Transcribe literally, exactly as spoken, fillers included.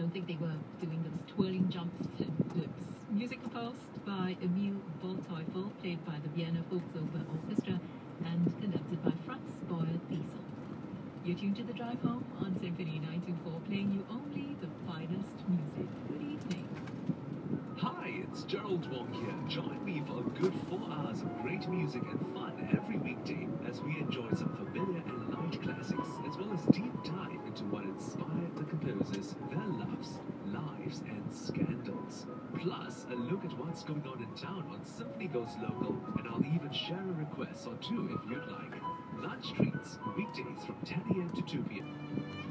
don't think they were doing those twirling jumps and flips. Music composed by Emil Waldteufel, played by the Vienna Volksoper Orchestra, and conducted by Franz Boyer-Thiesel. You're tuned to The Drive Home on Symphony nine two four, playing you only the finest music. Good evening. Hi, it's Gerald Wong here. Join me for a good four hours of great music and fun every weekday as we enjoy some familiar and light classics, as well as deep dive into what inspired the composers, their loves, lives, and scandals. Plus, a look at what's going on in town on Symphony Goes Local, and I'll even share a request or two if you'd like. Lunch treats, weekdays from ten a m to two p m